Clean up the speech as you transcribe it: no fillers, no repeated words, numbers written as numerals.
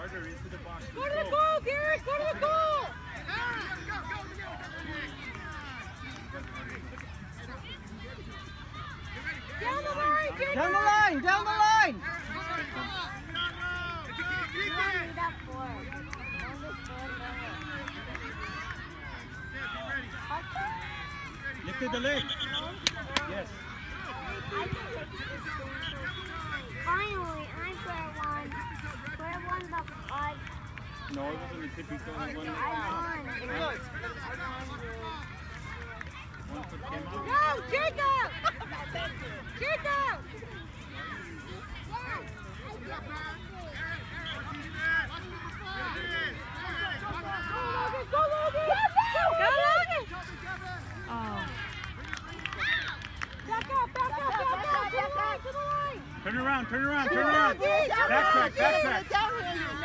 Harder into the box. Go to the goal, Garrett! Go to the goal! Down the line, Jacob! Down the line! Down the line! Lifted the leg. Yes. Finally, I'm square one. Square one, the five. No, it wasn't the tip. He's the only one. I won. One foot came out. Go, Jacob! Jacob! Go, Logan! Go, Logan! Oh. Back up, to the line! Turn around, turn around, turn around. Backtrack, backtrack.